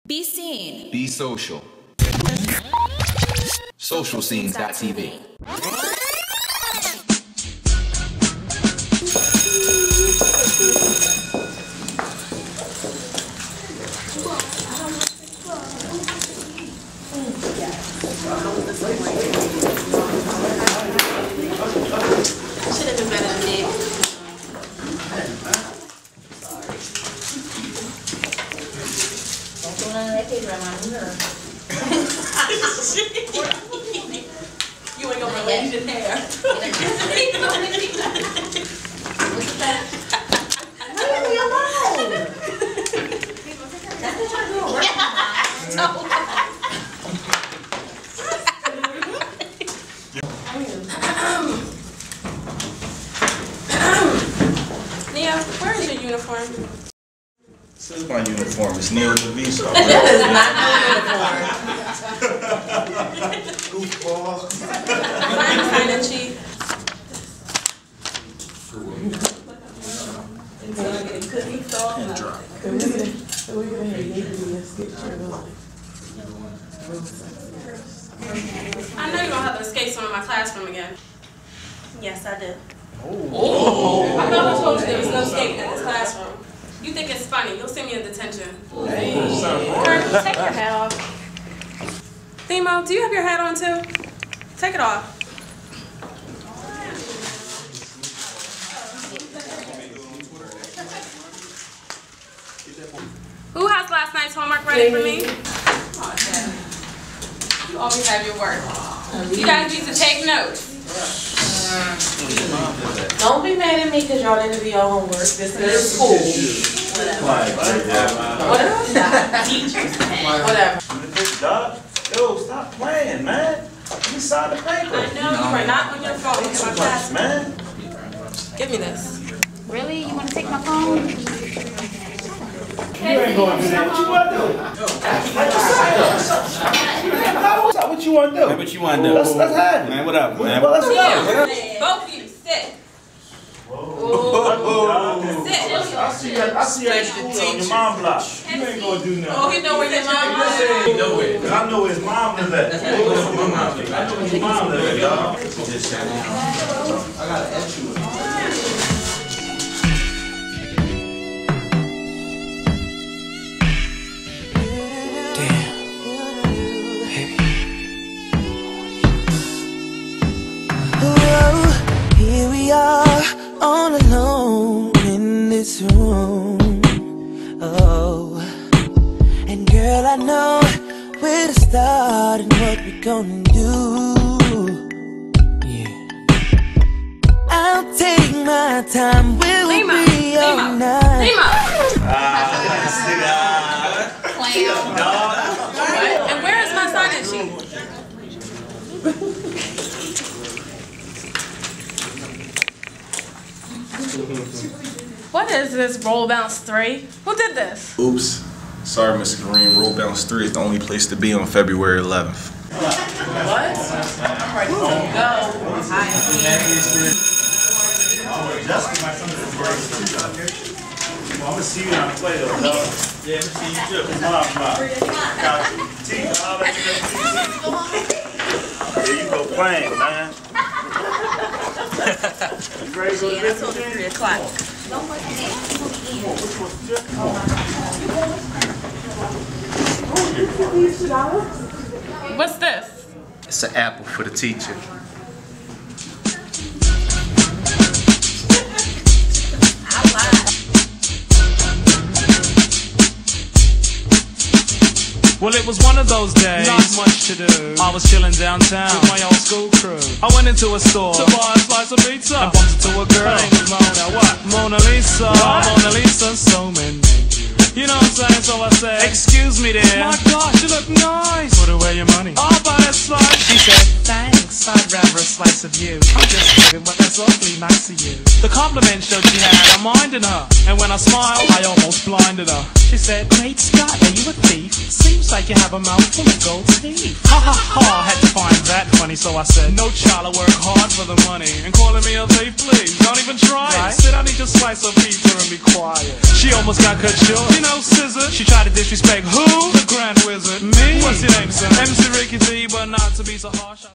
Be seen. Be social. Socialscenes.tv. Should have been better than Nick. Don't do none of that paper around her. You ain't gonna relate your hair. Leave me alone. That's what you're doing. Nia, where is your uniform? This is my uniform. It's Neil DeVito. That is not your uniform. Goofball. Sign it, Chief. And drop. I know you don't have the skates on in my classroom again. Yes, I do. Oh. I thought I told you there was no skate in this classroom. You think it's funny? You'll send me in detention. Kurt, take your hat off. Themo, do you have your hat on too? Take it off. Who has last night's homework ready for me? Oh, Dad. You always have your work. You guys need to take notes. Don't be mad at me because y'all didn't do your homework. This is school. Whatever. Teachers. Whatever. Yo, stop playing, man. You signed the paper. I know you are not on your phone in my class. Man. Give me this. Really? You want to take my phone? You ain't going to do that. What you want to do? What's up? What you want to do? Man, what you want to do? Let's have it. Man, what up, man? Well, let's go. Both of you, sit. Sit. I see you at school on your mom block. You ain't going to do nothing. Oh, you know where your mom is? You know it. I know his mom lives at. I know where your mom lives at, y'all. I got to ask you. Here we are, all alone in this room. Oh, and girl, I know where to start and what we're gonna do. Yeah, I'll take my time. We'll be all night. And where is my sign-in sheet? What is this Roll Bounce 3? Who did this? Oops. Sorry, Mr. Green. Roll Bounce 3 is the only place to be on February 11th. What? I'm ready to go. I'm gonna see you on the play though, dog. Yeah, I'm gonna see you too. Got you. Teeth, I'll let you there you go playing, man. You ready to go to bed? 3 o'clock. What's this? It's an apple for the teacher. Well, it was one of those days, not much to do. I was chilling downtown with my old school crew. I went into a store to buy a slice of pizza and bumped into a girl. Her name was Mona. What? Mona Lisa. What? Mona Lisa, so many. You know what I'm saying? So I said, excuse me there. My gosh, you look nice. Put away your money. I'll buy a slice. She said, thanks. I'd rather a slice of you. I'm just kidding, but that's awfully nice of you. The compliment showed she had a mind in her, and when I smiled, I almost blinded her. She said, "Great Scott, are you a thief? Seems like you have a mouth full of gold teeth." Ha ha ha, had to find that funny, so I said, "No child, I work hard for the money." And calling me a thief, please, don't even try it. Sit down, eat your slice of pizza and be quiet. She almost got cut short. You know, scissor. She tried to disrespect who? The Grand Wizard. Me? What's your name, son? MC Ricky D, but not to be so harsh.